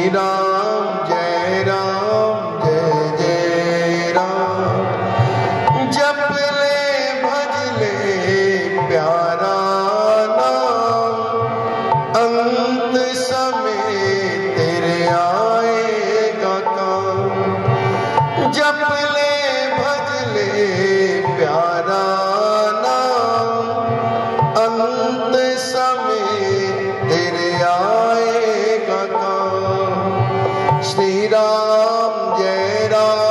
राम जय जय राम, जप ले भज ले प्यारा नाम, अंत समय तेरे आएगा काम। जप ले भज ले प्यारा नाम, अंत समय तेरे आएगा काम। श्री राम जय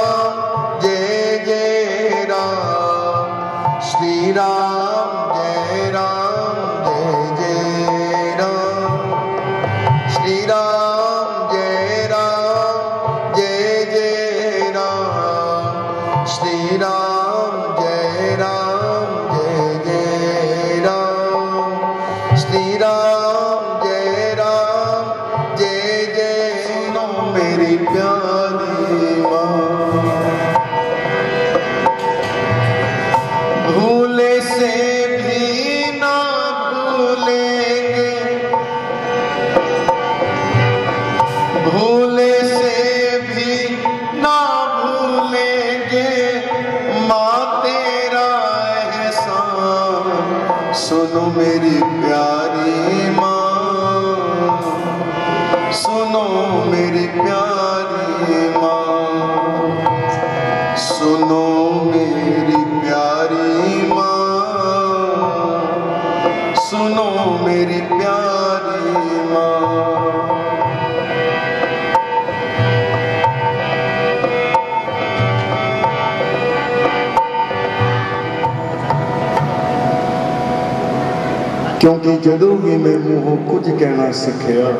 जय राम, श्री राम जय जय राम, श्री राम जय जय राम, श्री राम जय जय राम, श्री राम जय जय सुनो मेरी प्यारी माँ। भूले से भी ना भूलेंगे, भूले से भी ना भूलेंगे माँ तेरा एहसान। सुनो मेरी प्यारी माँ, सुनो मेरी प्यारी माँ, सुनो मेरी प्यारी माँ, सुनो मेरी प्यारी माँ। क्योंकि जदों भी मैं मूहों कुछ कहना सिखिया,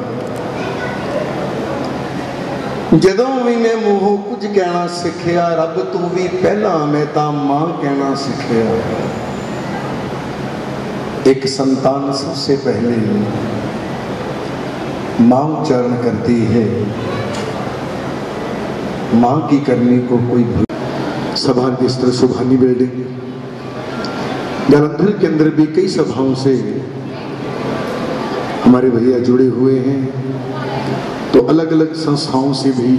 जदों भी मैं मूहों कुछ कहना सिखिया, रब तू भी पहला मैं तां मां कहना सिखिया। एक संतान सबसे पहले मां उच्चारण करती है, मां की करनी को कोई भूल। सभा बिस्तर सुभानी बिल्डिंग जालंधर के अंदर भी कई सभाओं से हमारे भैया जुड़े हुए हैं, तो अलग अलग संस्थाओं से भी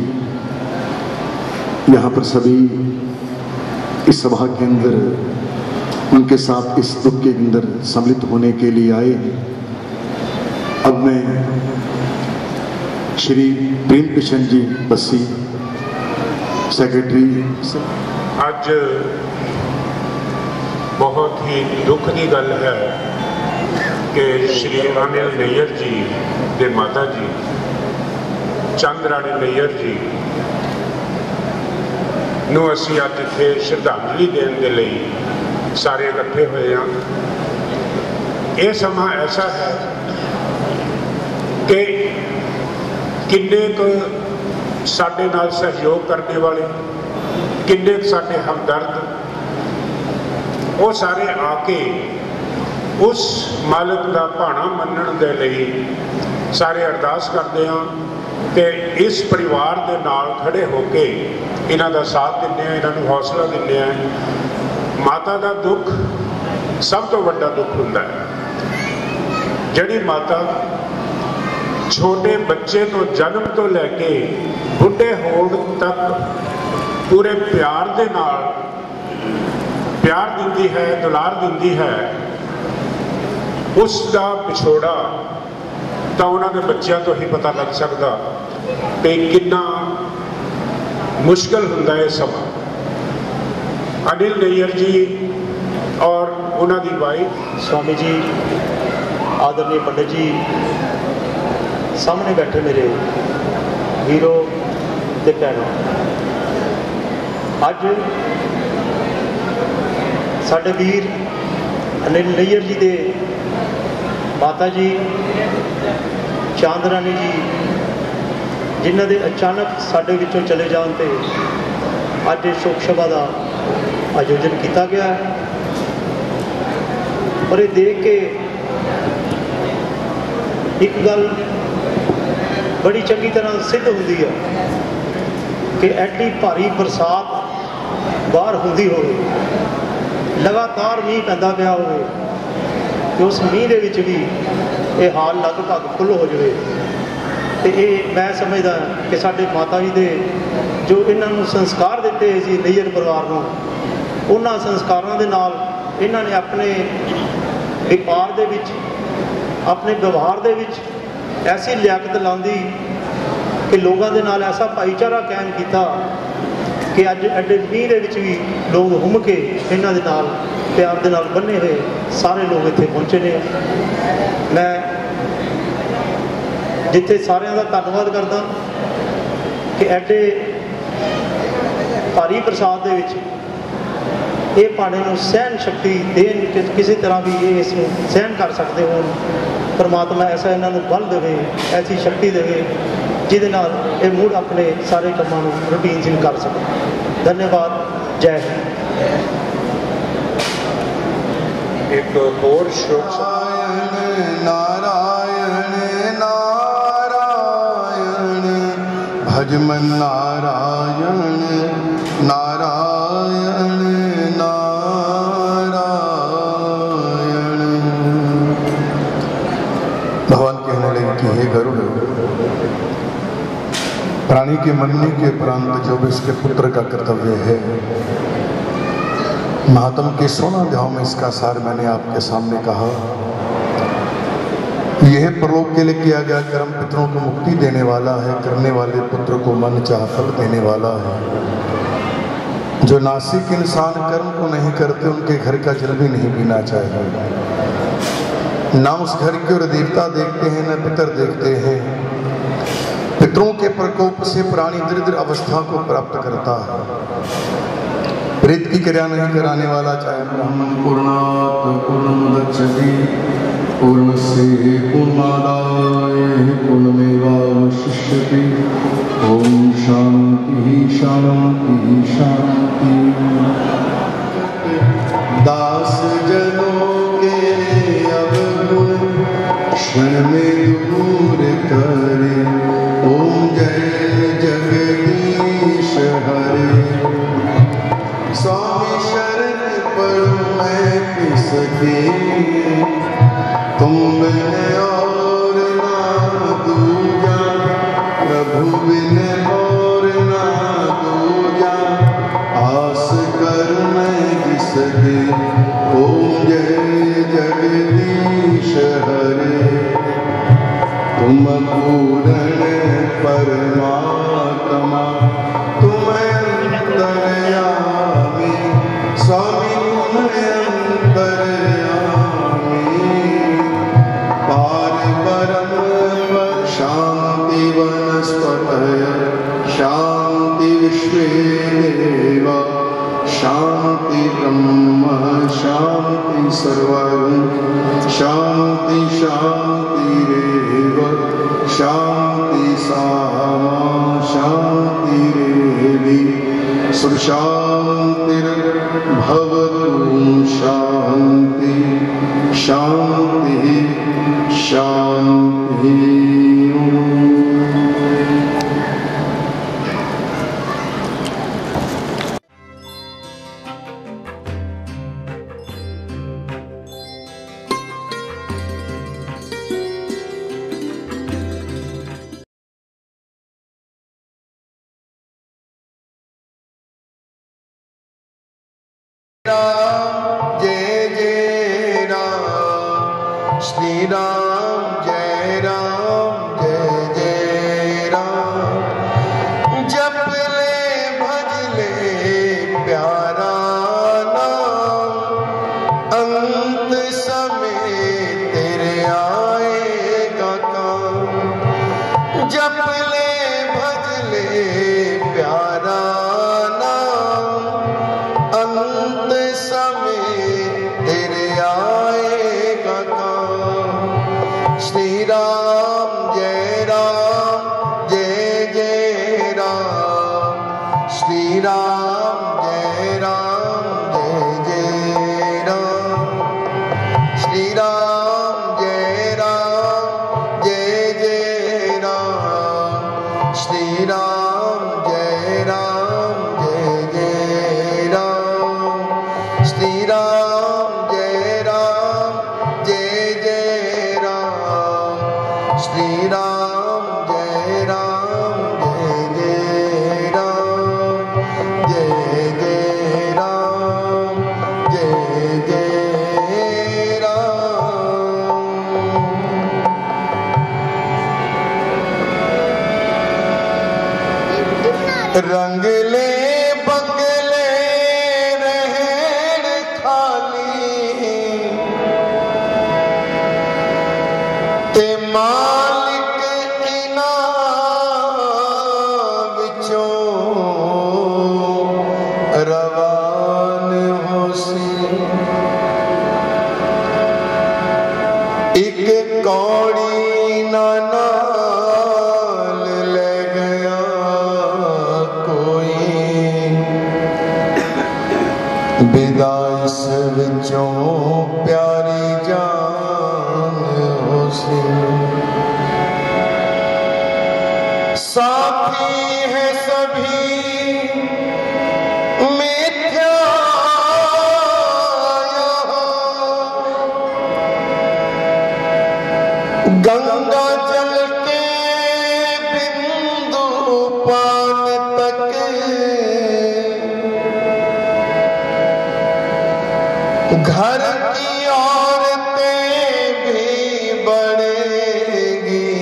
यहाँ पर सभी इस सभा के अंदर उनके साथ इस दुख के अंदर सम्मिलित होने के लिए आए हैं। अब मैं श्री प्रेम किशन जी बस्सी सेक्रेटरी। आज बहुत ही दुख की गल है कि श्री अनिल नैयर जी के माता जी चंद राणी नैयर जी नूं असीं अज इत्थे श्रद्धांजलि देने के लिए सारे इकट्ठे हुए हैं। ये समा ऐसा है कि किन्ने को साडे नाल सहयोग करने वाले, किन्ने साडे हमदर्द, वो सारे आके उस मालिक का भाना मनण दे लई सारे अरदास करते हैं कि इस परिवार के नाल खड़े होके इन्हां दा साथ दिंदे हैं, इन्हां नूं हौसला दिंदे हैं। माता का दुख सब तो वड्डा दुख हुंदा है। जिहड़ी माता छोटे बच्चे तो जन्म तो लैके बुढ़े होण तक पूरे प्यार दे नाल प्यार दिंदी है, दुलार दिंदी है, उसका पिछोड़ा तो उन्होंने बच्चों तो ही पता लग सकता कि कितना मुश्किल होंदा है समा। अनिल नैयर जी और उन्होंने वाइफ स्वामी जी आदरणीय पंडित जी सामने बैठे मेरे वीरों ते भैनों, अज साडे वीर अनिल नैयर जी दे माता जी चांद रानी जी जिन्हां दे अचानक साडे विचों चले जाण ते अज शोक सभा का आयोजन किया गया है। और ये देख के एक गल बड़ी चंगी तरह सिद्ध होंदी है कि एडी भारी बरसात बाहर होंदी होवे, लगातार मीह पैंदा पिया होवे कि उस मीह दे विच भी ये हाल लगभग फुल हो जाए तो ये मैं समझदा कि साडे माता जी दे जो इन्हों संस्कार दिते सी नैयर परिवार को, उन्होंने संस्कारों के नाल इन्हों ने अपने व्यापार दे विच, अपने व्यवहार दे विच ऐसी लियाकत लांदी कि लोगों के नाल ऐसा भाईचारा कायम किया कि अज एडे मीह दे विच भी लोग हुम के इन्हों के नाल प्यार के नाल बने हुए सारे लोग इत्थे पहुँचे ने। मैं जिथे सारिਆਂ का धन्यवाद करदा कि एडे भारी प्रसाद दे विच ये भाणे नूं सहन शक्ति देन कि किसी तरह भी ये इसनूं सहन कर सकते हो। परमात्मा ऐसा इन्हां नूं बल देवे, ऐसी शक्ति देवे जिहदे नाल ये मुड़ अपने सारे कामां नूं रूटीन च कर सके। धन्यवाद। जय हिंद। एक होर श्लोक नारायण नारायण भजमन नारायण नारायण नारायण। भगवान कहने लगे कि हे गरुड़, प्राणी के मरने के उपरांत जो भी इसके पुत्र का कर्तव्य है, महात्म के 16 अध्यायों में इसका सार मैंने आपके सामने कहा। यह परलोक के लिए किया गया कर्म पितरों को मुक्ति देने वाला है, करने वाले पुत्र को मन चाह फल देने वाला है। जो नासिक इंसान कर्म को नहीं करते उनके घर का जल भी नहीं पीना चाहिए। ना उस घर की ओर देवता देखते हैं, न पितर देखते हैं। पितरों के प्रकोप से प्राणी दरिद्र अवस्था को प्राप्त करता है। प्रेत की क्रिया नहीं कराने वाला, चाहे ब्राह्मण पूर्णात् पूर्णमुदच्यते पूर्णस्य पूर्णमादाय पूर्णमेवावशिष्यते। ओम शांति शांति शांति। दास जनों के अवगुण क्षण में दूर करे। ओम जय जगदीश हरे। स्वामी शरण पढ़ूं मैं किसके, तुम बिन और ना दूजा। प्रभु बिन और ना दूजा, आस कर मैं किसके। ओम जय जगदीश हरे। तुम पूर्ण परमात्मा, तुम अंतर्यामी। स्वामी तुम अंतर्यामी। पार ब्रह्म पर शांति वनस्पतय शांति विश्वे देवा। शांति ब्रह्म शांति सर्वं शांति शांति रेव। शांति सामा शांति रेवि। सुशांतिर्भवतु शांति शांति शांति। राम जय जय राम। श्री राम जय राम जय जय राम। जप ले भज ले प्यारा नाम। अंत समय तेरे आएगा काम। जप ले भज ले प्यारा श्री राम जय होसी। एक कौड़ी नाल ले गया कोई, विदाइस विचों प्यारी जान होसी। साथी है सभी मिथ्या गंगा जल के बिंदु पान तक, घर की औरतें भी बढ़ेगी,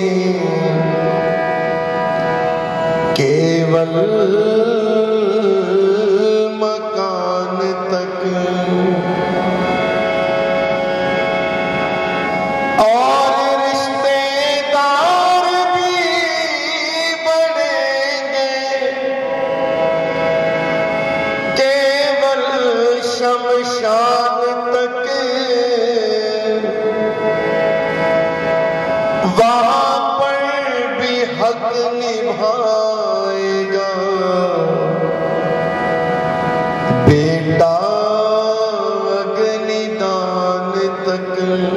केवल मकान तक। और रिश्तेदार भी बढ़ेंगे, केवल शमशान तक। वहां पर भी हक निभाएगा बेटा अग्निदान तक।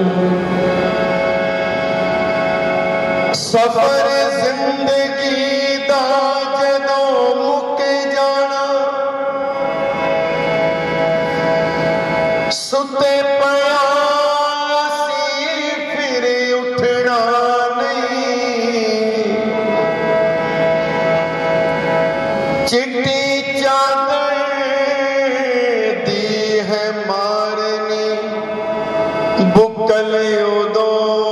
सफर जिंदगी दा जदों मुक जाना, सुते पिया सी फिर उठना नहीं। चिट्टी चादर दी है मारनी, बुकल उदों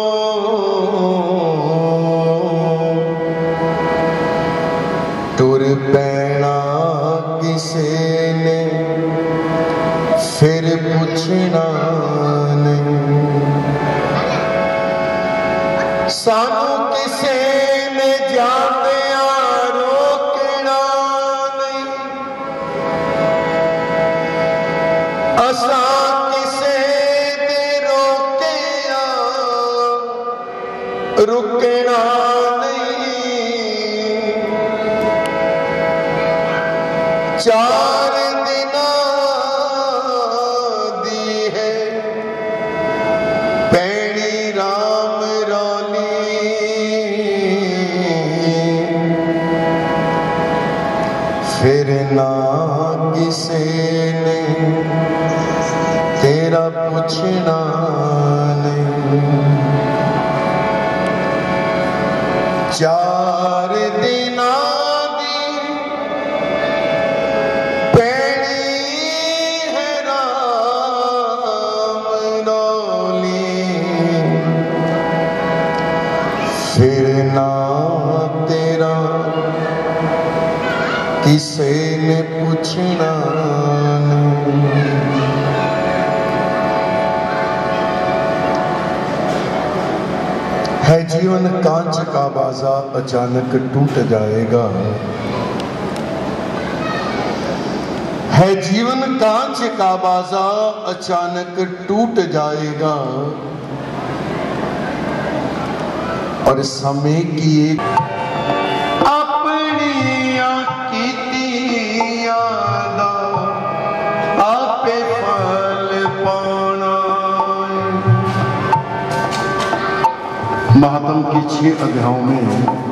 टुर पैना किसे ने फिर पूछना नहीं। सानू किसे ने जांदिया रोकना नहीं, असा किसे दे रोकिया रुकना नहीं। चार दिना दी है पैणी राम रौली, फिर ना किसे ने तेरा पूछना नहीं। चार दिना दी पैणी है राम रौली, फिर ना तेरा किसे ने पूछना नहीं। है जीवन कांच का बाजा अचानक टूट जाएगा, है जीवन कांच का बाजा अचानक टूट जाएगा। और समय की एक अपनी कीतियां दा आपे फल पाना। महात्म के 6 अध्यायों में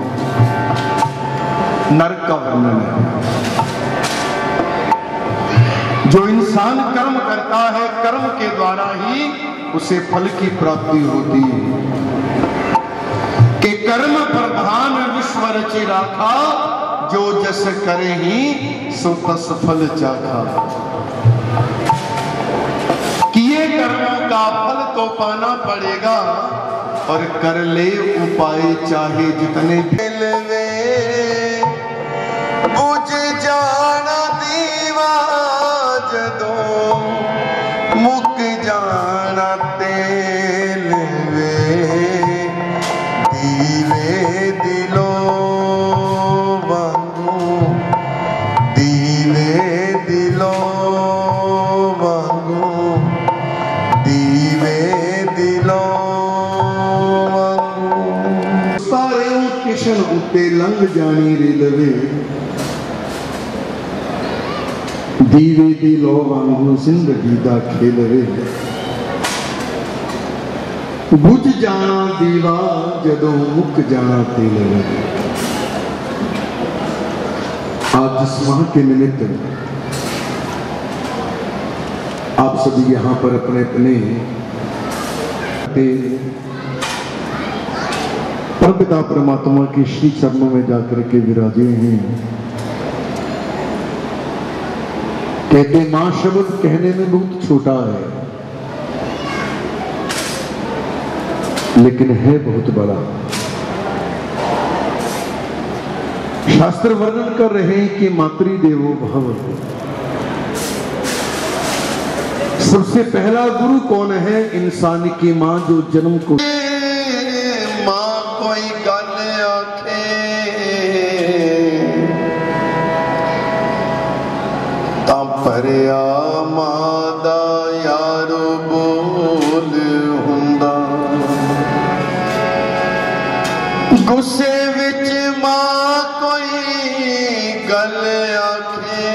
नरक का वर्णन है। जो इंसान कर्म करता है, कर्म के द्वारा ही उसे फल की प्राप्ति होती है। कि कर्म प्रधान विश्व रचि राखा, जो जस करे ही सो तस फल चाखा। किए कर्मों का फल तो पाना पड़ेगा, और कर ले उपाय चाहे जितने। बुझ जाना दीवा जदों मुक जाना तेल वे, दीवे दिलों वांगू, दीवे दिलों वांगू। ते लंघ जानी रेलवे दीवे दी लो वांगू जिंदगी दा खेल वे बुझ जाना दीवा जदों मुक जाना तेल वे। आज इस माह के निमित्त आप सभी यहाँ पर अपने अपने परमपिता परमात्मा के श्री चरणों में जाकर के विराजे हैं। कहते मां शब्द कहने में बहुत छोटा है लेकिन है बहुत बड़ा। शास्त्र वर्णन कर रहे हैं कि मातृदेवो भव। सबसे पहला गुरु कौन है? इंसान की मां जो जन्म को मां कोई गल आखे ता भरिया मां दा यारो बोल हुंदा। गुस्से विच मां कोई गल आखे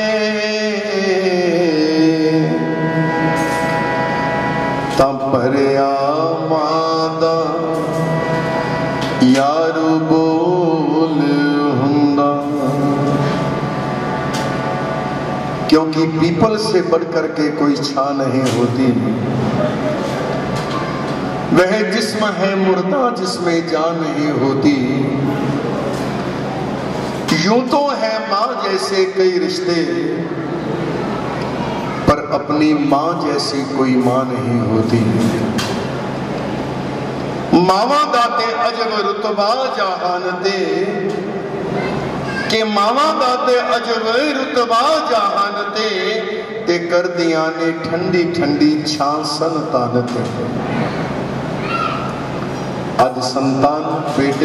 ता भरिया मां दा यारो बोल हुंदा। क्योंकि पीपल से बढ़कर के कोई छां नहीं होती। वह जिस्म है मुर्दा जिसमें जान नहीं होती। यूं तो है मां जैसे कई रिश्ते पर अपनी मां जैसी कोई मां नहीं होती। मावा दाते अजब रुतबा जहान दे कि मावा दाते अजब रुतबा जहान दे ते कर दिया ने ठंडी ठंडी छां संतान ते। आज संतान बेटे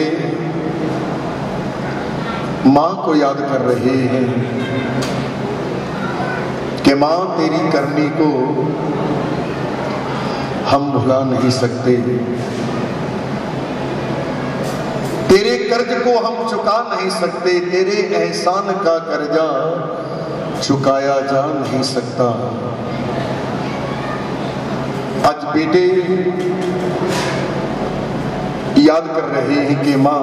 मां को याद कर रहे हैं कि मां तेरी करनी को हम भुला नहीं सकते। तेरे कर्ज को हम चुका नहीं सकते। तेरे एहसान का कर्जा चुकाया जा नहीं सकता। आज बेटे याद कर रहे हैं कि मां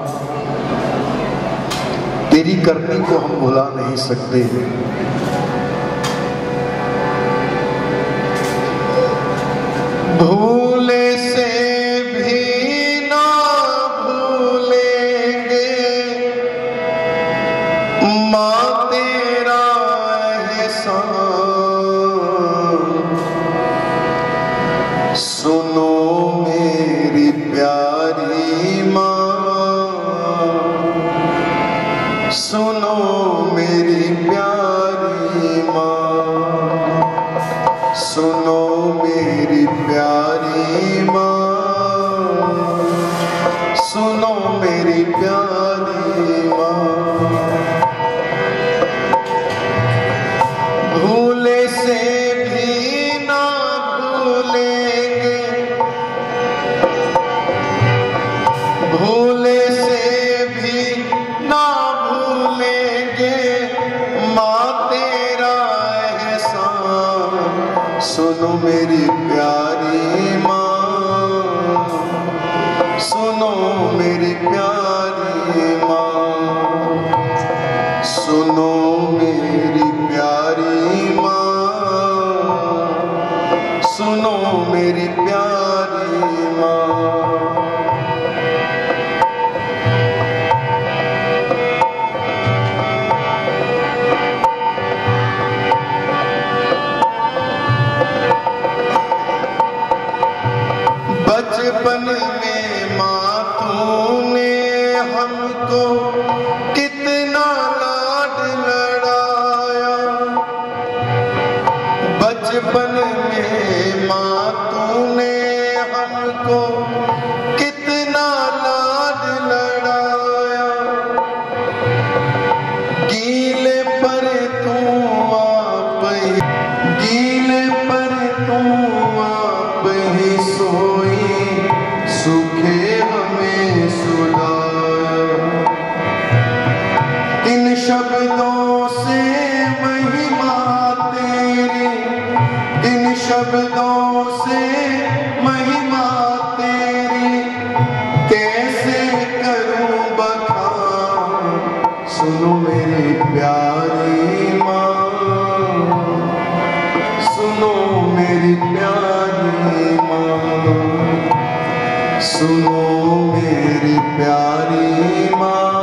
तेरी करनी को हम भुला नहीं सकते। भूले से भी ना भूलेंगे मां तेरा एहसान। सुनो मेरी प्यारी मां, सुनो मेरी प्यारी मां, सुनो मेरी प्यारी मां, सुनो मेरी प्यारी मां। भूले से भी ना भूलेंगे, भूले से भी ना भूलेंगे मां तेरा एहसान। सुनो मेरी प्यारी मां, सुनो मेरी प्यारी मां, सुनो मेरी प्यारी मां, सुनो मेरी प्यारी मां। बचपन में माँ तूने हमको कितना लाड लड़ाया। बचपन में माँ तूने हमको कितना लाड लड़ाया। गीले पर तू आप ही, गीले पर तू आप ही सोई, सुखे हमें सुलाया। शब्दों से महिमा तेरी कैसे करूं बखान। सुनो मेरी प्यारी माँ, सुनो मेरी प्यारी माँ, सुनो मेरी प्यारी माँ,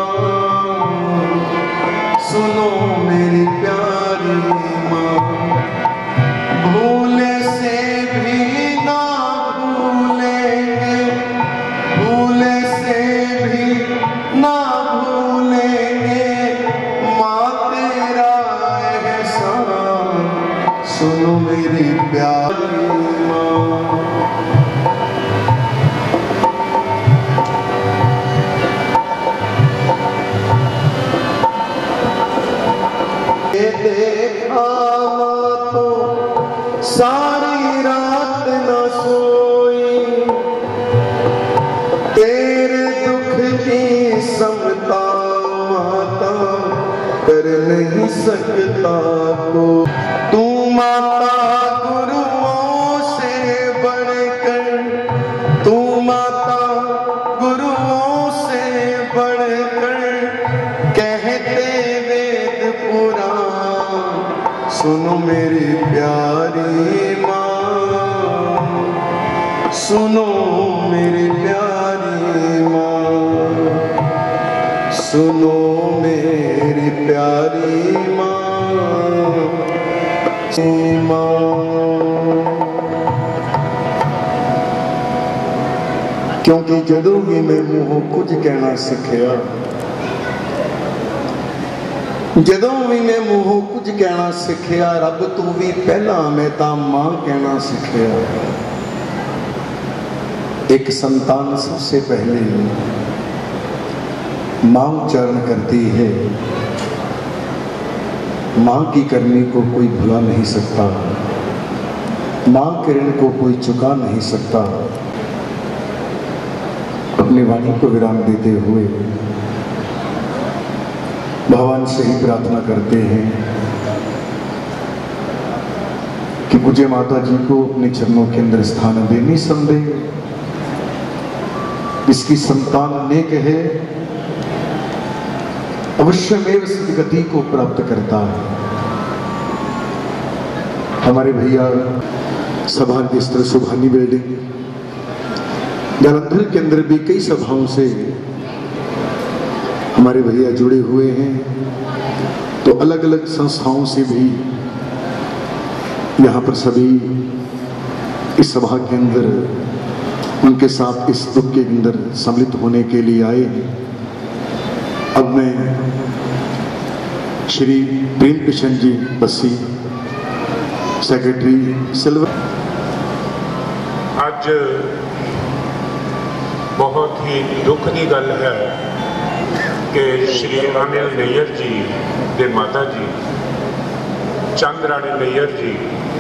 सुनो मेरी प्यारी माँ। भूले से भी ना भूलेंगे, भूले से भी ना भूलेंगे माँ तेरा एहसान। सुनो मेरी प्यारी माँ। देखा तो सारी रात न सोई, तेरे दुख की समता माता कर नहीं सकता को। तू माता गुरुओं से बढ़कर, तू माता गुरुओं से बढ़कर कहते वेद पुराण। सुनो मेरी प्यारी माँ, सुनो मेरी प्यारी माँ, सुनो मेरी प्यारी माँ, क्योंकि जदों भी मैं मूहों कुछ कहना सिखिया, जदों भी मैं मूहों कुछ कहना सिखिया, रब तू भी पहला मैं तां मां कहना सिखिया। एक संतान सबसे पहले मां उच्चारण करती है। मां की करनी को कोई भुला नहीं सकता, मां के ऋण को कोई चुका नहीं सकता। अपनी वाणी को विराम देते हुए भगवान से ही प्रार्थना करते हैं कि पूज्य माता जी को अपने चरणों के अंदर स्थान दे। निसंदेह इसकी संतान नेक है, अवश्यमेव सद्गति को प्राप्त करता है। हमारे भैया सौभाग्य स्त्र सुभानी बिल्डिंग जालंधर के अंदर भी कई सभाओं से हमारे भैया जुड़े हुए हैं, तो अलग अलग संस्थाओं से भी यहाँ पर सभी इस सभा के अंदर उनके साथ इस दुख के अंदर सम्मिलित होने के लिए आए हैं। अब मैं श्री प्रेम किशन जी बस्सी, सेक्रेटरी सिल्वर। आज बहुत ही दुख की गल है कि श्री अनिल नैयर जी के माता जी चंद राणी नैयर जी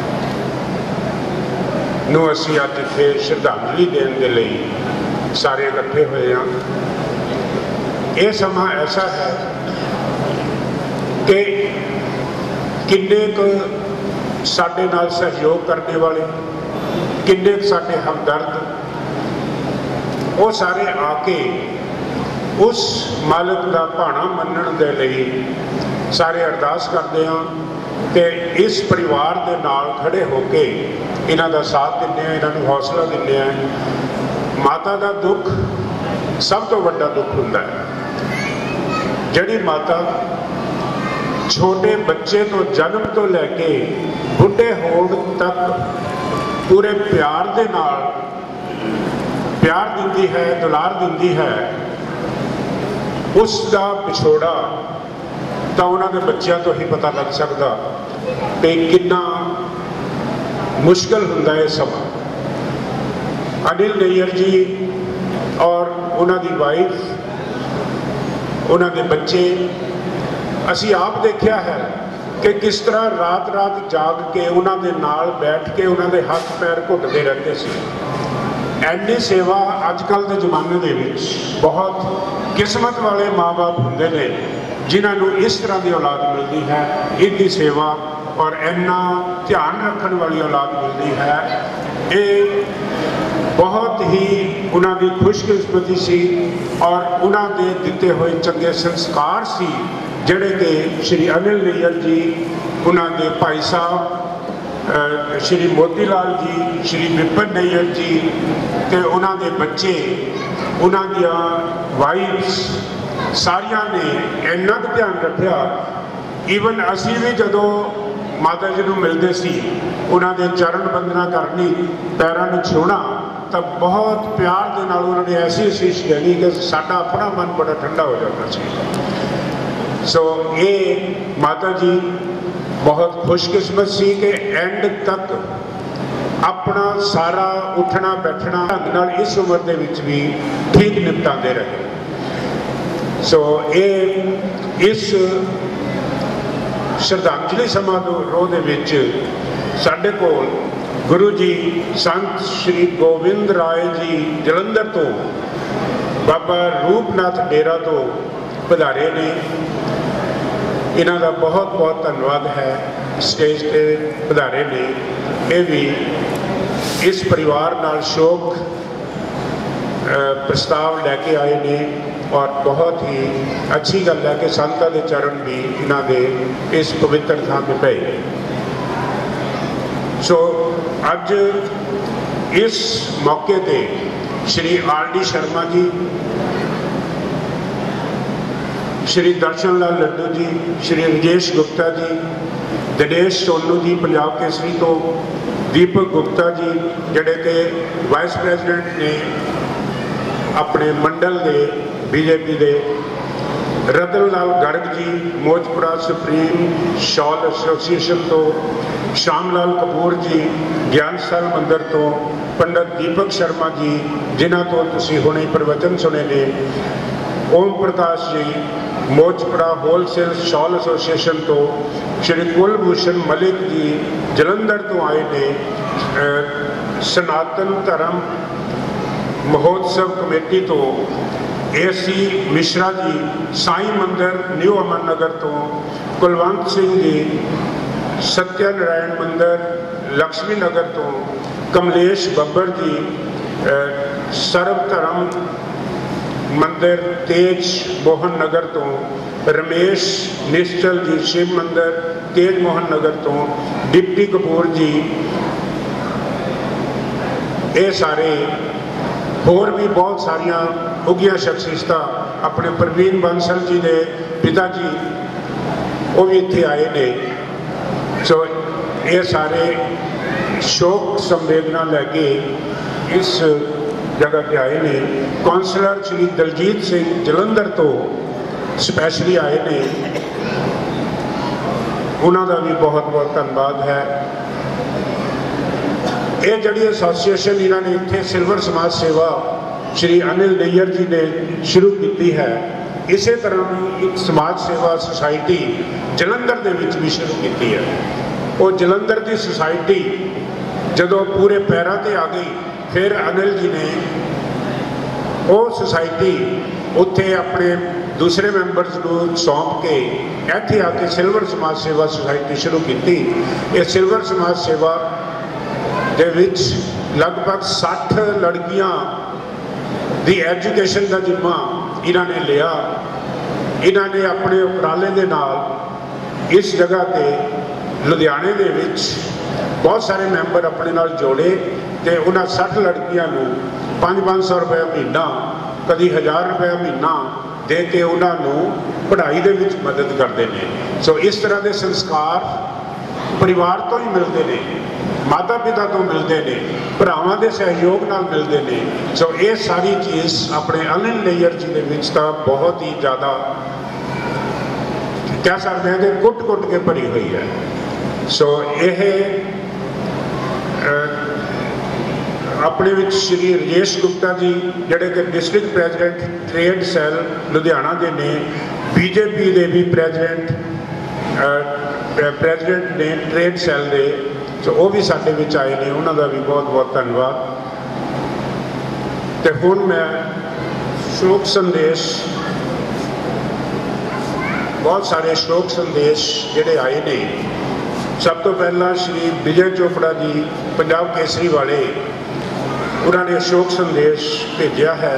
ਨੂੰ ਅਸੀਂ ਅੱਜ ਇੱਥੇ ਸ਼ਰਧਾਂਜਲੀ ਦੇਣ ਦੇ ਲਈ ਸਾਰੇ ਇਕੱਠੇ ਹੋਏ ਹਾਂ। ਇਹ ਸਮਾਂ ਐਸਾ ਹੈ ਕਿ ਕਿੰਨੇ ਕੁ ਸਾਡੇ ਨਾਲ ਸਹਿਯੋਗ करने वाले, ਕਿੰਨੇ ਕੁ ਸਾਡੇ ਹਮਦਰਦ, ਉਹ ਸਾਰੇ ਆ ਕੇ ਉਸ ਮਾਲਕ ਦਾ ਭਾਣਾ ਮੰਨਣ ਦੇ ਲਈ ਸਾਰੇ ਅਰਦਾਸ ਕਰਦੇ ਹਾਂ ਤੇ ਇਸ ਪਰਿਵਾਰ ਦੇ ਨਾਲ ਖੜੇ ਹੋ ਕੇ ਇਹਨਾਂ ਦਾ ਸਾਥ ਦਿੰਦੇ ਆ, ਇਹਨਾਂ ਨੂੰ ਹੌਸਲਾ ਦਿੰਦੇ ਆ। ਮਾਤਾ ਦਾ ਦੁੱਖ ਸਭ ਤੋਂ ਵੱਡਾ ਦੁੱਖ ਹੁੰਦਾ ਹੈ। ਜਿਹੜੀ ਮਾਤਾ ਛੋਟੇ ਬੱਚੇ ਤੋਂ ਜਨਮ ਤੋਂ ਲੈ ਕੇ ਬੁੱਢੇ ਹੋਣ ਤੱਕ ਪੂਰੇ ਪਿਆਰ ਦੇ ਨਾਲ ਪਿਆਰ ਦਿੰਦੀ ਹੈ, ਦੁਲਾਰ ਦਿੰਦੀ ਹੈ, ਉਸ ਦਾ ਵਿਛੋੜਾ ਤਾਂ ਉਹਨਾਂ ਦੇ ਬੱਚਿਆਂ ਤੋਂ ਹੀ ਪਤਾ ਲੱਗ ਸਕਦਾ ਕਿ ਕਿੰਨਾ मुश्किल होंदा है समा। अनिल नैयर जी और उन्होंने वाइफ, उन्होंने बच्चे, असी आप देखा है कि किस तरह रात रात जाग के उन्होंने नाल बैठ के उन्होंने हाथ पैर घुटते रहते सी। ਐਨੀ सेवा अजकल के जमाने के बहुत किस्मत वाले माँ बाप होंगे ने जिन्होंने इस तरह की औलाद मिलती है, इनकी सेवा और इन्ना ध्यान रखने वाली औलाद मिलती है, ये बहुत ही उन्होंने खुशकिस्मती सी और उन्होंने दिते हुए चंगे संस्कार सी जिहड़े कि श्री अनिल नैयर जी, उन्होंने भाई साहब श्री मोती लाल जी, श्री विपिन नैयर जी ते उन्होंने बच्चे, उन्होंने वाइफ्स सारिया ने इन्ना क ध्यान रखा। ईवन असी भी जदों माता जी को मिलते सी, उन्होंने चरण वंदना करनी, पैरों में छूना, तब बहुत प्यार के नाल उन्होंने ऐसी आशीष देनी कि साडा अपना मन बड़ा ठंडा हो जाता सी। सो ये माता जी बहुत खुशकिस्मत सी कि एंड तक अपना सारा उठना बैठना ढंग नाल इस उम्र के विच भी ठीक निपटाते रहे। सो ये इस श्रद्धांजलि समारोह दे विच साडे कोल गुरु जी संत श्री गोविंद राय जी जलंधर तो, बाबा रूपनाथ डेरा तो पधारे ने। इन्हों का बहुत बहुत धन्यवाद है, स्टेज पे पधारे ने। ये भी इस परिवार नाल शोक प्रस्ताव लैके आए ने और बहुत ही अच्छी गल है कि संतां दे चरण भी इन्हों के इस पवित्र थां पे पे। सो अज इस मौके ते श्री आर.डी. शर्मा जी, श्री दर्शन लाल लड्डू जी, श्री राजेश गुप्ता जी, दिनेश सोनू जी पंजाब केसरी तो, दीपक गुप्ता जी जिहड़े कि वाइस प्रेजिडेंट ने अपने मंडल के बीजेपी के, Ratan Lal Garg ji Mojpura supreme shawl association तो, श्याम लाल कपूर जी ज्ञान स्थल मंदिर तो, पंडित दीपक शर्मा जी जिन्हों तो तुसीं हुणे प्रवचन सुने ने, Om Prakash ji Mojpura wholesale shawl association तो, श्री कुलभूषण मलिक जी जलंधर तो आए ने, सनातन धर्म महोत्सव कमेटी तो AC मिश्रा जी साई मंदिर न्यू अमन नगर तो, कुलवंत सिंह जी सत्यानारायण मंदिर लक्ष्मी नगर तो, कमलेश बब्बर जी सर्व धर्म मंदिर तेज मोहन नगर तो, रमेश निश्चल जी शिव मंदिर तेज मोहन नगर तो, डिप्टी कपूर जी, ये सारे होर भी बहुत सारिया उगिया शख्सियत अपने प्रवीण बंसल जी के पिता जी वो भी इत्थे आए ने। सो ये सारे शोक संवेदना लैके इस जगह पे आए ने। कौंसलर श्री दलजीत सिंह जलंधर तो स्पैशली आए ने, उन्होंने भी बहुत बहुत धन्यवाद है। ये जी एसोसीएशन इन्होंने इतने सिल्वर समाज सेवा श्री अनिल नैयर जी ने शुरू की है, इस तरह एक समाज सेवा सोसाइटी जलंधर के भी शुरू की है। वो जलंधर की सोसाइटी जदों पूरे पैरों पर आ गई, फिर अनिल जी ने वो सोसाइटी उत्थे अपने दूसरे मैंबरस को सौंप के इत्थे आके सिल्वर समाज सेवा सोसाइटी शुरू की। ये सिल्वर समाज सेवा दे विच लगभग 60 लड़कियां दी एजुकेशन का जिम्मा इन्होंने लिया। इन्होंने अपने उपराले के नाल इस जगह पे लुधियाने दे विच बहुत सारे मैंबर अपने नाल जोड़े तो उन्होंने 60 लड़कियां 500-500 रुपये महीना, कभी 1000 रुपया महीना दे के उन्होंने पढ़ाई दे विच मदद करते हैं। सो इस तरह के संस्कार परिवार तो ही मिलते हैं, माता पिता तो मिलते हैं, भरावां दे सहयोग नाल मिलते हैं। सो ये सारी चीज़ अपने अनिल नैयर जी के विच तां बहुत ही ज़्यादा कह सकते हैं कि कुट कुट के भरी हुई है। सो यह अपने विच श्री राजेश गुप्ता जी जिहड़े कि district president trade cell Ludhiana के ने, बीजेपी के भी प्रेजिडेंट ने ट्रेड सैल के, तो वो भी साडे विच आए ने, उन्होंने भी बहुत बहुत धन्यवाद। तो हुण मैं शोक संदेश बहुत सारे शोक संदेश जिहड़े आए ने। सब तो पहला श्री विजय चोपड़ा जी पंजाब केसरी वाले, उन्होंने शोक संदेश भेजा है।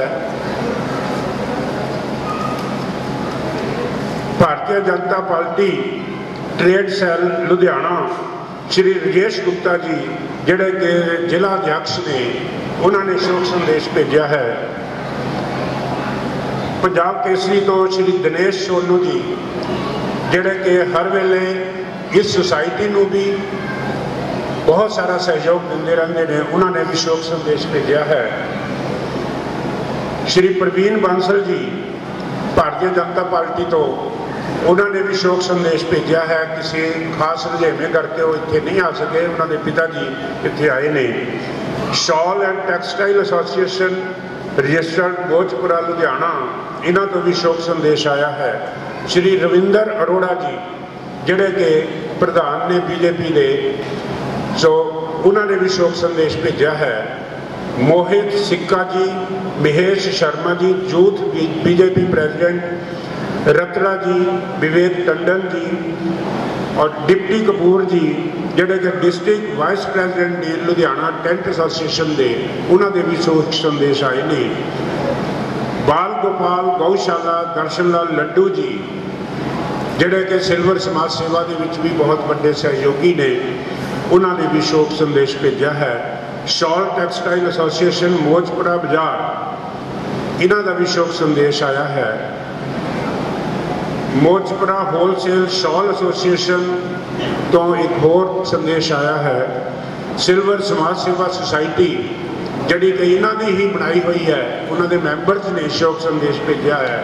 भारतीय जनता पार्टी ट्रेड सैल लुधियाना श्री राजेश गुप्ता जी जिहड़े कि जिला अध्यक्ष ने, उन्होंने शोक संदेश भेजा है। पंजाब केसरी तो श्री दिनेश सोनू जी जिहड़े कि हर वेले इस सोसाइटी नूं भी बहुत सारा सहयोग देंदे रहंदे ने, उन्होंने भी शोक संदेश भेजा है। श्री प्रवीण बांसल जी भारतीय जनता पार्टी तो, उन्होंने भी शोक संदेश भेजा है। किसी खास रुझेवें करके वो इत्थे नहीं आ सके, उन्होंने पिता जी इत्थे आए ने। Shawl and textile association registered Bojhpura Ludhiana, इन्हों तो भी शोक संदेश आया है। श्री रविंदर अरोड़ा जी जिहड़े कि प्रधान ने बीजेपी के, सो उन्होंने भी शोक संदेश भेजा है। Mohit Sikka ji, Mahesh Sharma ji youth BJP president, Ratna ji, Vivek Tandon ji और डिप्टी कपूर जी जिहड़े कि डिस्ट्रिक्ट वाइस प्रेसिडेंट ने लुधियाना टेंट एसोसीएशन के, उन्होंने भी शोक संदेश आए ने। बाल गोपाल गौशाला दर्शन लाल लड्डू जी जिहड़े कि सिल्वर समाज सेवा के विच भी बहुत बड़े सहयोगी ने, उन्होंने भी शोक संदेश भेजा है। शॉल टैक्सटाइल एसोसीएशन मोजपुरा बाजार, इन्हों का भी शोक संदेश आया है। मोजपुरा होलसेल शॉल एसोसीएशन तो एक होर संदेश आया है। सिल्वर समाज सेवा सोसाइटी जिहड़ी कि इन्हों की ही बनाई हुई है, उन्होंने मैंबर्स ने शोक संदेश भेजा है।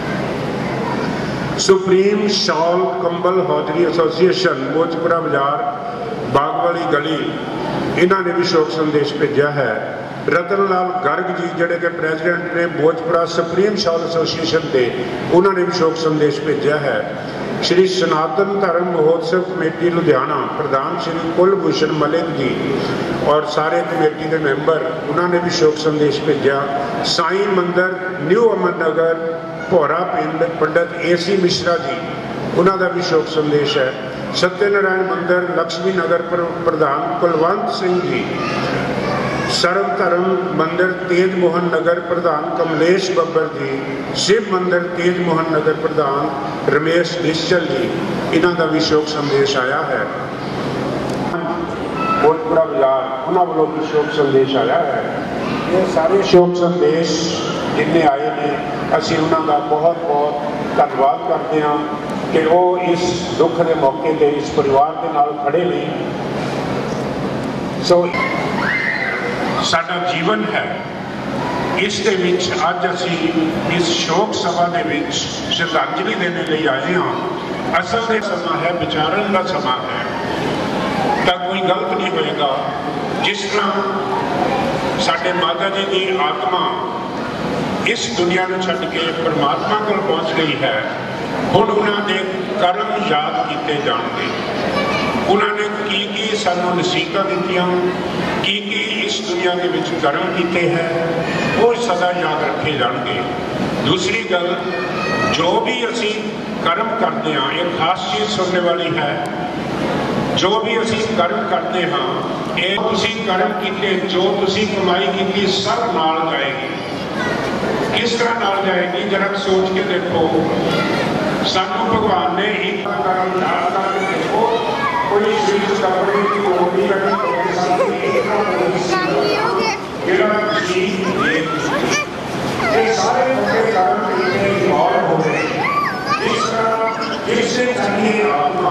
सुप्रीम शॉल कंबल हौजरी एसोसीएशन मोजपुरा बाजार बागवाली गली, इन्होंने भी शोक संदेश भेजा है। रतन लाल गर्ग जी जिहड़े कि प्रेसिडेंट ने भोजपुरा सुप्रीम शॉल एसोसीएशन के, उन्होंने भी शोक संदेश भेजा है। श्री सनातन धर्म महोत्सव कमेटी लुधियाना प्रधान श्री कुलभूषण मलिक जी और सारे कमेटी के मैंबर, उन्होंने भी शोक संदेश भेजा। साईं मंदिर न्यू अमरनगर भौरा पिंड पंडित AC मिश्रा जी, उन्होंने भी शोक संदेश है। सत्यनारायण मंदिर लक्ष्मी नगर प्रधान कुलवंत सिंह जी, सर्व धर्म मंदिर तेज मोहन नगर प्रधान कमलेश बब्बर जी, शिव मंदिर तेज मोहन नगर प्रधान रमेश निश्चल जी, इन्हों का भी शोक संदेश आया है। बोधपुरा बाजार, उन्होंने वालों भी शोक संदेश आया है। ये सारे शोक संदेश जिन्हें आए ने, असीं उन्हों का बहुत बहुत धन्यवाद करते हैं कि वो इस दुख के मौके पर इस परिवार के नाल खड़े ने। सो साडा जीवन है, इस दे विच अज असीं इस शोक सभा दे विच श्रद्धांजलि देने लिए आए हाँ। असल में समा है, विचारन का समा है, तो कोई गलत नहीं होएगा। जिस तरह साडे माता जी की आत्मा इस दुनिया में छड्ड के परमात्मा को पहुँच गई है, हुण उन्होंने कर्म याद किए जाएंगे। उन्होंने की सानू नसीहतां दित्तियां, की इस दुनिया के विच कर्म किए हैं, वो सदा याद रखे जाएंगे। दूसरी गल, जो भी असी कर्म करते हैं, एक खास चीज़ सुनने वाली है, जो भी असी कर्म करते हाँ, ये तुसी कर्म किए, जो तुसी कमाई की सब नाल जाएगी। किस तरह नाल जाएगी, जरा सोच के देखो। सानू भगवान ने एक कर्म याद करके देखो, कोई चीज कपड़े की होगी सारे कर्म हो गए। जिससे चाहिए आत्मा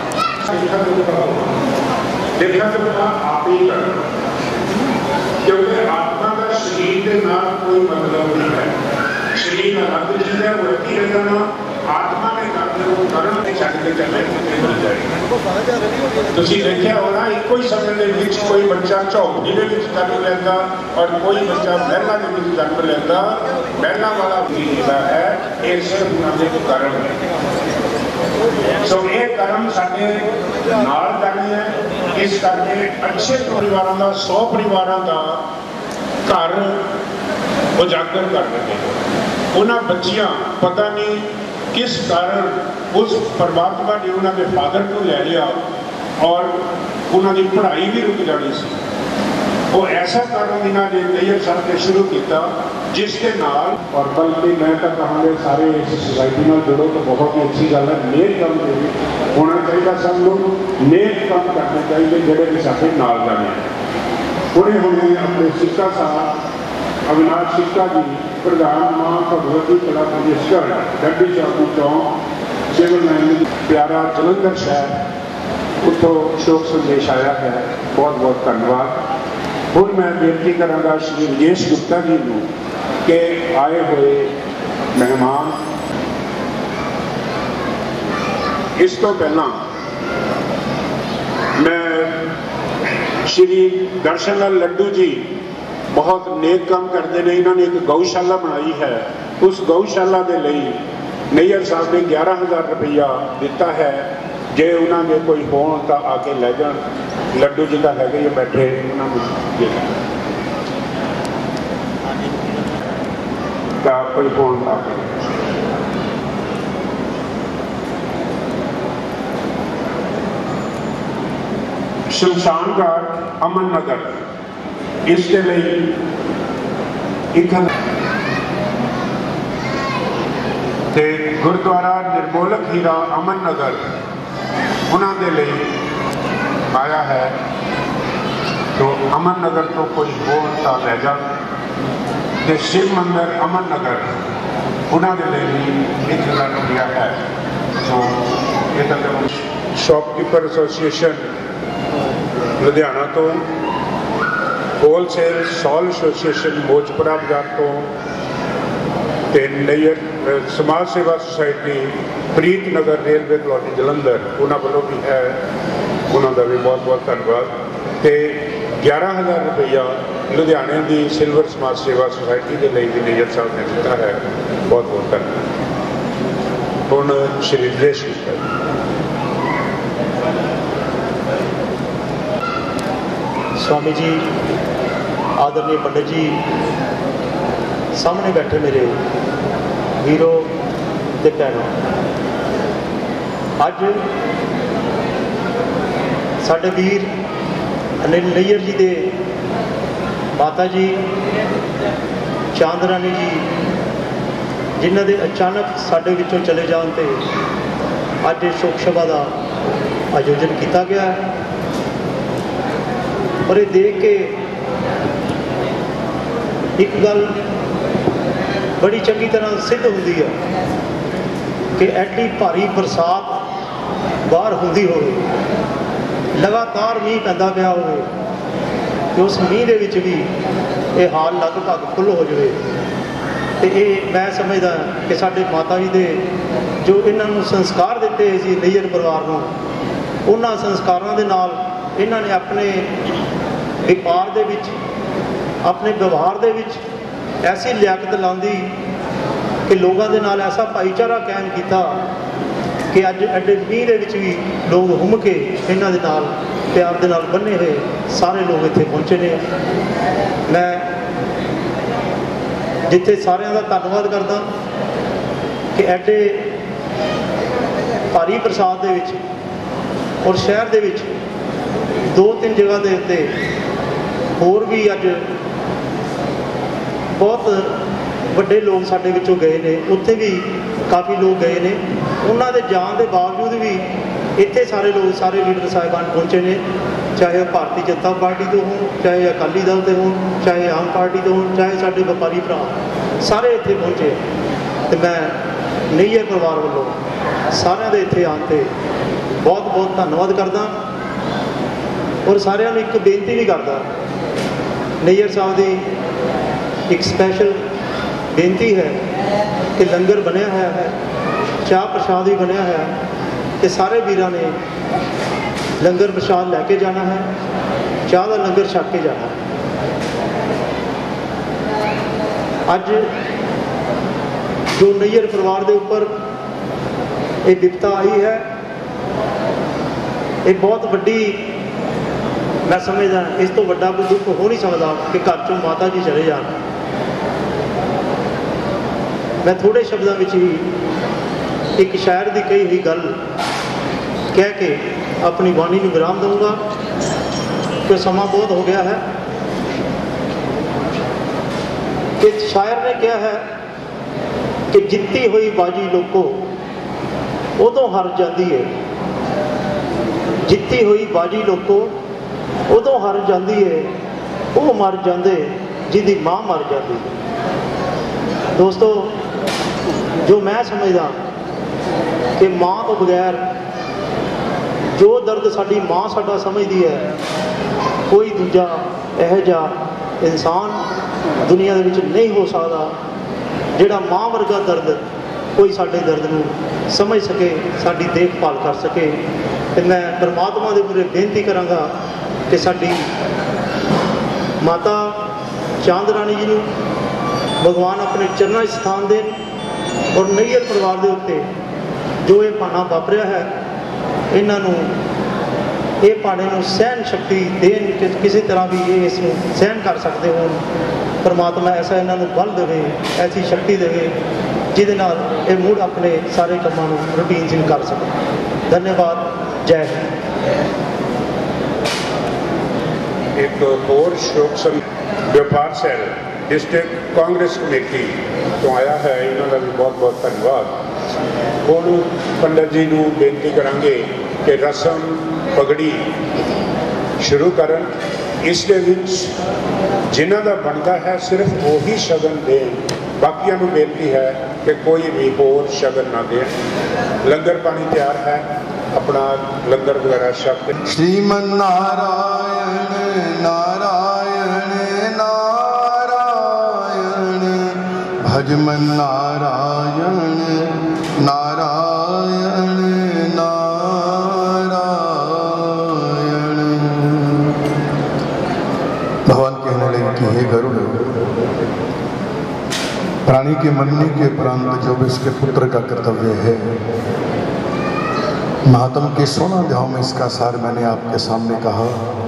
देखा तो आप ही कर, क्योंकि आत्मा का शरीर के नाम कोई मतलब नहीं है। शरीर अलग चीज है, वो ही रहना। आत्मा ने कर्म के छड़ के चले मिल जाएगी। तुसीं देखिया होना, एको ही समय के कोई बच्चा झोपड़ी के जन्म लेंदा और कोई बच्चा महला के जन्म लेंदा। महला वाला भी जिहड़ा है, ये सिर्फ उन्होंने कर्म है। सो ये कर्म साडे नाल जानी है। इस करके अच्छे परिवारों का 100 परिवारों का घर उजागर कर रहे हैं। उन्होंने बच्चियां पता नहीं किस कारण उस परमात्मा ने उन्होंने फादर को ले लिया और उन्होंने पढ़ाई भी रुक जानी सी। वो ऐसा कारण इन्होंने नैयर साहब ने शुरू किया जिसके नाल, और बल्कि मैं तो कहूँगा सारे इस सोसाइटी में जुड़ो तो बहुत ही अच्छी गल है। नेक काम होना चाहिए, सब लोग नेक काम करने चाहिए जोड़े भी साथे नाल जाने। हुणे हुणे अपने सिक्का साहब अविनाश सिक्का जी प्रधान मां भगवती कला कमिश्नर डड्डी चाकू चौंक सिविल लाइन प्यारा जलंधर शहर उत्थों शोक संदेश आया है। बहुत बहुत धन्यवाद। हुण मैं बेनती करांगा श्री राजेश गुप्ता जी नूं कि आए हुए मेहमान इस तो पहला मैं श्री दर्शन लाल लड्डू जी बहुत नेक काम करते हैं। इन्होंने एक गौशाला बनाई है। उस गौशाला के लिए नैयर साहब ने 11,000 रुपया दिता है। जे उन्होंने कोई फोन तो आके लै जान। लड्डू जी का है ये बैठे का कोई फोन आके शमशान घाट अमन नगर इसके लिए एक गुरुद्वारा निर्मोलक हीरा अमन नगर उन्होंने लिए आया है। तो अमन नगर तो कोई होता लै जा। शिव मंदिर अमन नगर उन्होंने लिए भी 1,000 रुपया है। तो ये शॉपकीपर एसोसीएशन लुधियाना तो होलसेल सॉल एसोसीएशन मोजपुरा बाजार तो Nayyar Samaj Sewa society Preet Nagar railway colony Jalandhar उन्होंने वालों भी है। उन्होंने भी बहुत बहुत धन्यवाद। तो 11,000 रुपया लुधियाने की सिल्वर समाज सेवा सोसाइटी के लिए भी नैयर साहब ने दिता है। बहुत बहुत धन्यवाद। हुण श्री राजेश स्वामी जी आदरणीय पंडित जी सामने बैठे मेरे वीरों ते भैनों, अज साडे वीर अनिल नैयर जी दे माता जी चांदरानी जी जिन्हां दे अचानक साडे विचों चले जाण ते अज शोक सभा का आयोजन किया गया है। और ये देख के एक गल बड़ी चंगी तरह सिद्ध होती है कि एडी भारी बरसात बाहर होंदी हो, लगातार मीह पैंदा पिया हो, तो उस मीह दे विच भी ये हाल लगभग फुल हो जाए। तो ये मैं समझदा कि साडे माता जी दे जो इन्होंने संस्कार दिते सी नैयर परिवार को, उन्हां संस्कारां दे नाल इन्हां ने अपने व्यापार दे विच अपने व्यवहार दे विच ऐसी लियाकत लांदी कि लोगों के नाल ऐसा भाईचारा कायम किया कि अज एडे मीह दे विच भी लोग हुम के इन्हां दे नाल प्यार दे नाल बन्ने हुए सारे लोग इत्थे पहुँचे ने। मैं जिथे सारिਆਂ ਦਾ धन्यवाद करदा कि एडे भारी बरसात दे विच और शहर दे विच 2-3 जगह के उत्ते होर भी अज बहुत वड्डे लोग साडे विचों गए ने, उत्थे भी काफ़ी लोग गए ने। उन्हां दे जाण दे बावजूद भी इत्थे सारे लोग सारे लीडर साहिबान पहुँचे ने, चाहे भारतीय जनता पार्टी तो हों, चाहे अकाली दल के हों, चाहे आम पार्टी तो हों, चाहे साडे व्यापारी भरा सारे इत्थे पहुँचे। तो मैं नैयर परिवार वालों सारिਆਂ ਦੇ इत्थे आने ते बहुत बहुत धन्यवाद करदा और सारिਆਂ ਨੂੰ एक बेनती भी करदा। नैयर साहब की एक स्पैशल बेनती है कि लंगर बनया होया है, चाह प्रसाद भी बनया होया कि सारे वीरां ने लंगर प्रसाद लैके जाना है, चाह का लंगर छक के जाना है। अज जो नैयर परिवार के उपर ये विपता आई है, ये बहुत वड्डी मैं समझदा इस तो वड्डा कोई दुख हो नहीं सकता कि घर चों माता जी चले जान। मैं थोड़े शब्दों में ही एक शायर की कही हुई गल कह के अपनी वाणी में विराम दूंगा कि समा बहुत हो गया है। कि शायर ने कहा है कि जित्ती हुई बाजी लोगों उदों हार जाती है, जित्ती हुई बाजी लोगों उदों हार जाती है, वो मर जाते जिंदी मां मर जाती। दोस्तों, जो मैं समझदा कि मां तो बगैर जो दर्द साड़ी मां साडा समझती है, कोई दूजा यह जा इंसान दुनिया दे विच नहीं हो सकता जिहड़ा मां वर्गा दर्द कोई साडे दर्द नूं समझ सके, साडी देखभाल कर सके। तो मैं परमात्मा दे मूहरे बेनती करांगा कि साडी माता चांद रानी जी नूं भगवान अपने चरणों में स्थान देन और नैयर परिवार के उत्ते जो ये भाना वापरिया है इन्हों ये भाने में सहन शक्ति देन कि किसी तरह भी ये इस सहन कर सकते हो। परमात्मा ऐसा इन्हों बल देवे, ऐसी शक्ति देवे जिहदे नाल ये मुड़ अपने सारे कामों रूटीन जिन कर सके। धन्यवाद। जय हिंद। एक और शोक सम व्यापार सैल डिस्ट्रिक्ट कांग्रेस कमेटी तो आया है, इन्हों का भी बहुत बहुत धन्यवाद। हुण पंडित जी को बेनती करांगे कि रस्म पगड़ी शुरू करन। इस दे विच जिन्हां दा बनदा है सिर्फ वही शगन दें, बाकियां नूं बेनती है कि कोई भी होर शगन ना दें। लंगर पानी तैयार है, अपना लंगर वगैरह शब्द। श्रीमन नारायण नारायण नारायण भजमन नारायण नारायण नारायण। भगवान कहने लगे कि हे गरुड़, प्राणी के मरने के उपरांत जो भी इसके पुत्र का कर्तव्य है, महात्म के 16 अध्यायों में इसका सार मैंने आपके सामने कहा।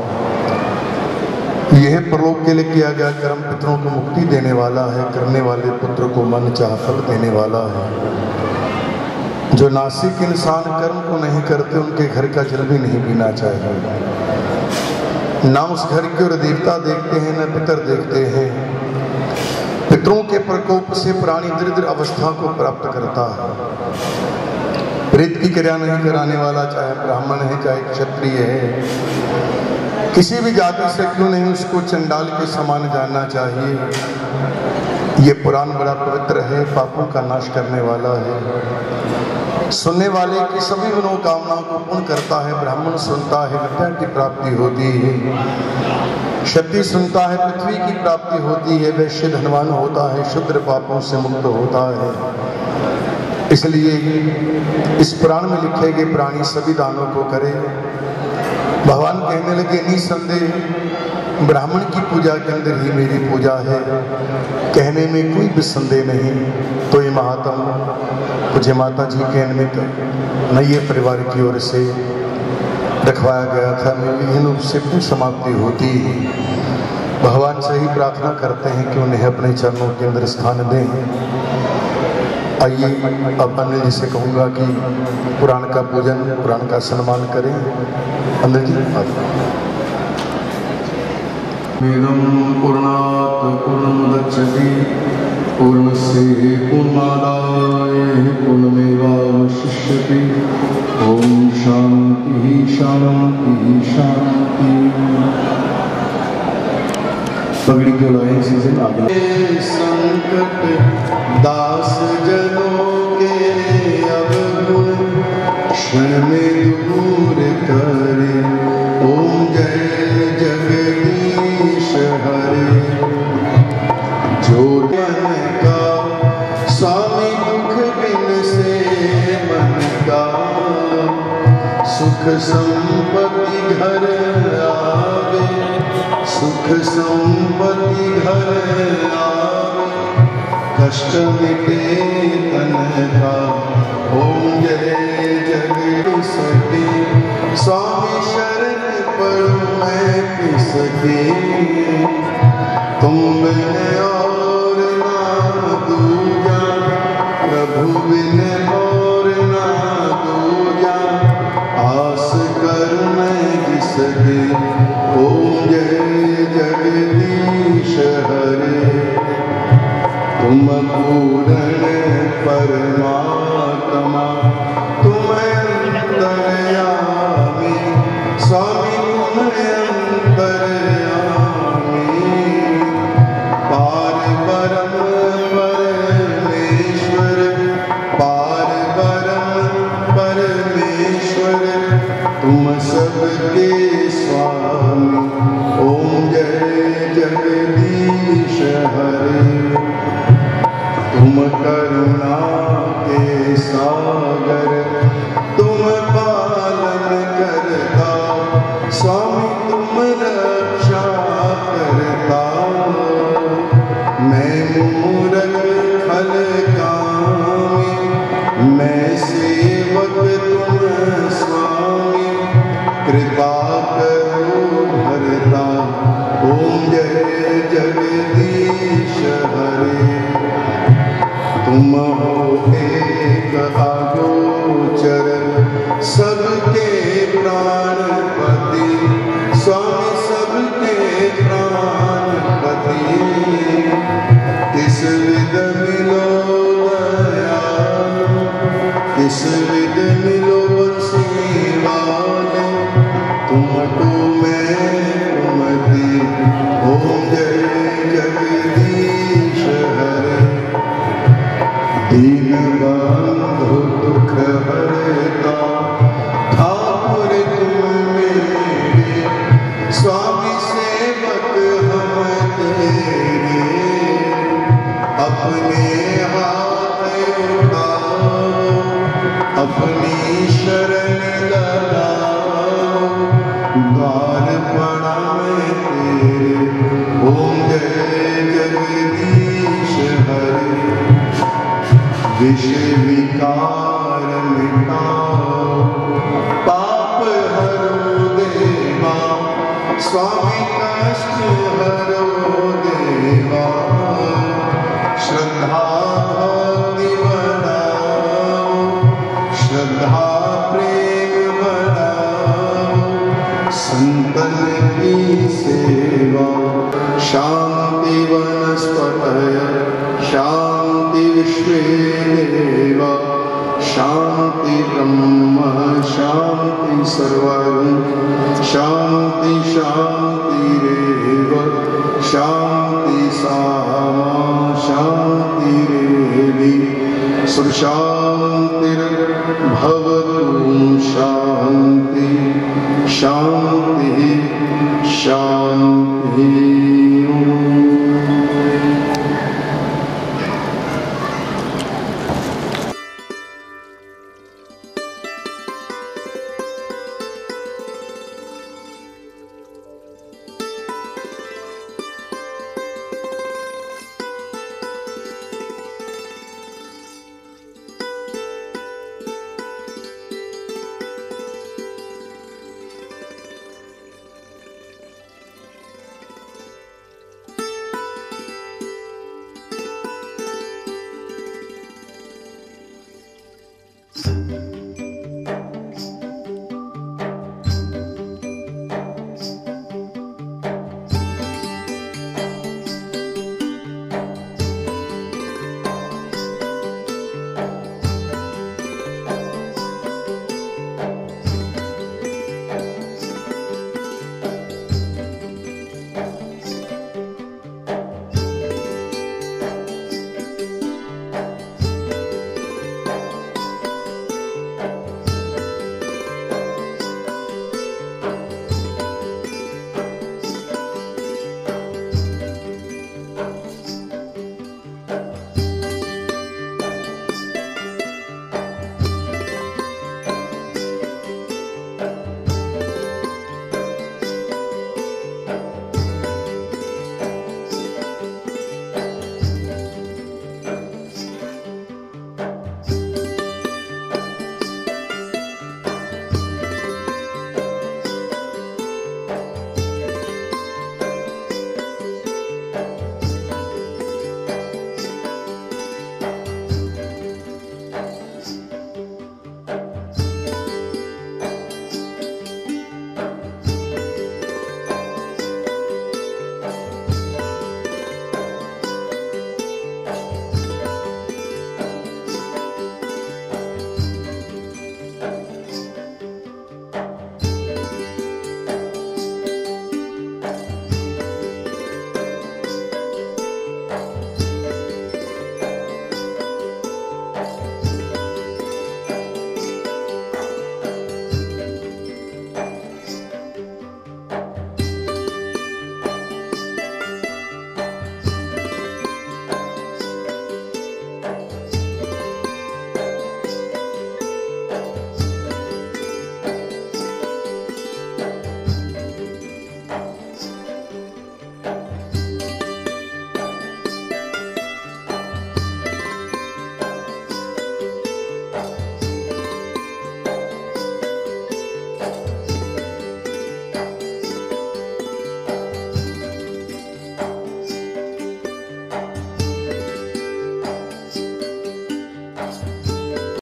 यह परलोक के लिए किया गया कर्म पितरों को मुक्ति देने वाला है, करने वाले पुत्र को मन चाह फल देने वाला है। जो नासिक इंसान कर्म को नहीं करते उनके घर का जल भी नहीं पीना चाहिए। ना उस घर की ओर देवता देखते हैं, न पितर देखते हैं। पितरों के प्रकोप से प्राणी दरिद्र अवस्था को प्राप्त करता है। प्रेत की क्रिया नहीं कराने वाला, चाहे ब्राह्मण है चाहे क्षत्रिय है, किसी भी जाति से क्यों नहीं, उसको चंडाल के समान जानना चाहिए। ये पुराण बड़ा पवित्र है, पापों का नाश करने वाला है। सुनने वाले की सभी मनोकामनाओं को पूर्ण करता है। ब्राह्मण सुनता है विद्या की प्राप्ति होती है, क्षत्रिय सुनता है पृथ्वी की प्राप्ति होती है, वैश्य धनवान होता है, शूद्र पापों से मुक्त होता है। इसलिए इस पुराण में लिखे गए प्राणी सभी दानों को करे। भगवान कहने लगे निसंदेह ब्राह्मण की पूजा के अंदर ही मेरी पूजा है, कहने में कोई भी संदेह नहीं। तो ये महात्म मुझे माता जी के निमित्त नये परिवार की ओर से रखवाया गया था। मेरी रूप से पूर्ण समाप्ति होती है। भगवान से ही प्रार्थना करते हैं कि उन्हें अपने चरणों के अंदर स्थान दें। आइए अब अनिल जी से कहूँगा कि पुराण का पूजन, पुराण का सम्मान करें। अनिल जी वेदं पूर्णात् पूर्णमुदच्यते पूर्णस्य पूर्णमादाय पूर्णमेवावशिष्यते। ओम शांति शांति शांति। पगड़ी के लाइन सीजन आ गया। संकट दास जनों के अब गुण क्षण में दूर करे। ओम जय जगदीश हरे। जो मन का स्वामी दुख बिन से मन का सुख संपत्ति घर आवे। सुख संपत्ति घर आवे, कष्ट मिटे तन का। ओम जय जगदीश हरे। स्वामी शरण पड़ूं मैं किसके, तुम बिन और ना दूजा, प्रभु बिन और जगदीश हरे तुम पूर्ण परमात्मा तुम अंतर्यामी स्वामी तुम अंतर्यामी पार परम परमेश्वर पार परम परमेश्वर तुम सबके स्वामी ओम जय जगदीश हरे तुम करुणा के सागर तुम पालन करता स्वामी तुम रक्षा करता मैं मूरख खल कामी मैं सेवक तुम स्वामी कृपा करो भरता ओम जय जगदीश हरे तुम हो एक अगोचर सबके प्राणपति स्वामी सबके प्राणपति किस विध मिलो दयालु किस विध मिलो बंसीवाले तुमको मैं तुमति ओम जय जगदीश हरे दीन बंधु दुख हरता ठाकुर तुम मेरे स्वामी सेवक हम तेरे अपने हाथ उठाओ अपनी शरण लगाओ द्वार पड़ा मैं तेरे ओम जय जगदीश हरे विष विकार मिटाओ पाप हरो देवा स्वामी कष्ट हरो देवा श्रद्धा भक्ति बढ़ाओ श्रद्धा प्रेम बढ़ाओ संतन की सेवा शांति वनस्पतय शांति विश्वे देवा शांति ब्रह्म शांति सर्वं शांति शांति रेव शांति